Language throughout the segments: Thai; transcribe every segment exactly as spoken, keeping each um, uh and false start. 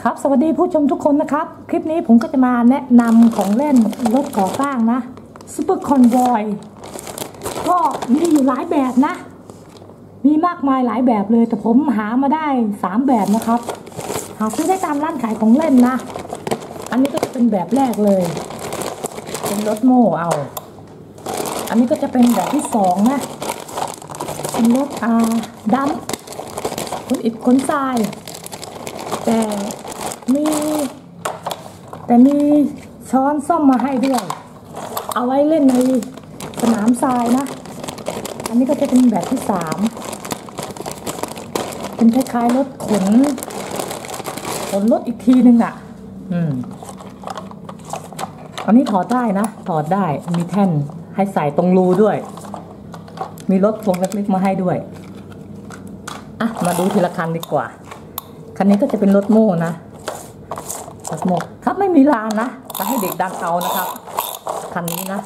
ครับสวัสดีผู้ชมทุกคนนะครับคลิปนี้ผมก็จะมาแนะนำของเล่นรถก่อสร้างนะซูเปอร์คอนวอยก็มีอยู่หลายแบบนะมีมากมายหลายแบบเลยแต่ผมหามาได้สามแบบนะครับหาซื้อได้ตามร้านขายของเล่นนะอันนี้ก็จะเป็นแบบแรกเลยเป็นรถโม่เอาอันนี้ก็จะเป็นแบบที่สองนะเป็นรถอาดัมขนอิฐขนทรายแต่มีแต่มีช้อนส้อมมาให้ด้วยเอาไว้เล่นในสนามทรายนะอันนี้ก็จะเป็นแบบที่สามเป็นคล้ายๆรถขนขนรถอีกทีนึงอ่ะอืมอันนี้ถอดได้นะถอดได้มีแท่นให้ใส่ตรงรูด้วยมีรถพวงเล็กๆมาให้ด้วยอ่ะมาดูทีละคันดีกว่าคันนี้ก็จะเป็นรถโม่นะรถโม่ครับไม่มีลานนะจะให้เด็กดันเอานะครับคันนี้นะ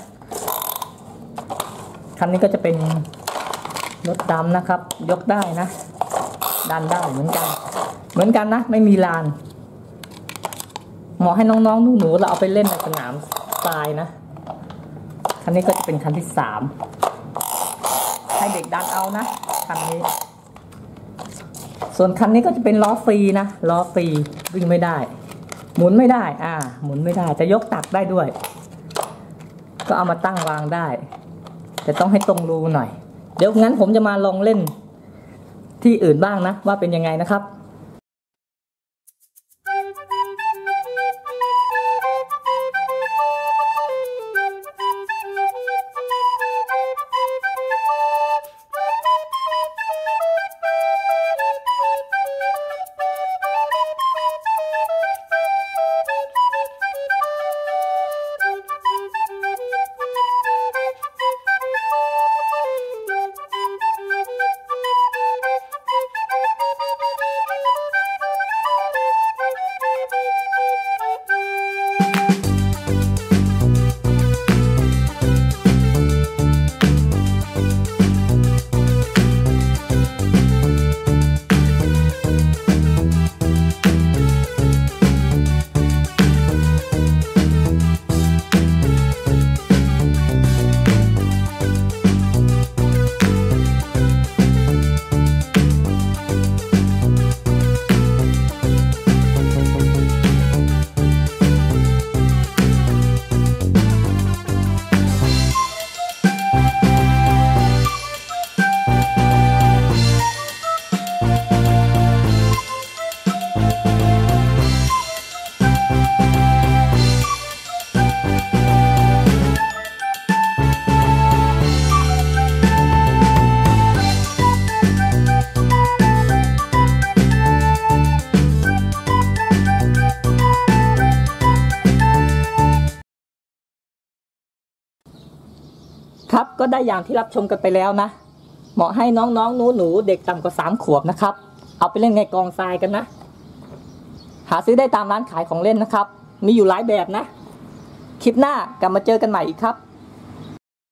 คันนี้ก็จะเป็นรถดำนะครับยกได้นะดันได้เหมือนกันเหมือนกันนะไม่มีลานเหมาะให้น้องๆหนูๆเราเอาไปเล่นในสนามทรายนะคันนี้ก็จะเป็นคันที่สามให้เด็กดันเอานะคันนี้ส่วนคันนี้ก็จะเป็นล้อฟรีนะล้อฟรีวิ่งไม่ได้หมุนไม่ได้อ่าหมุนไม่ได้จะยกตักได้ด้วยก็เอามาตั้งวางได้แต่ต้องให้ตรงรูหน่อยเดี๋ยวงั้นผมจะมาลองเล่นที่อื่นบ้างนะว่าเป็นยังไงนะครับครับก็ได้อย่างที่รับชมกันไปแล้วนะเหมาะให้น้องๆหนูๆเด็กต่ำกว่าสามขวบนะครับเอาไปเล่นในกองทรายกันนะหาซื้อได้ตามร้านขายของเล่นนะครับมีอยู่หลายแบบนะคลิปหน้ากลับมาเจอกันใหม่อีกครับ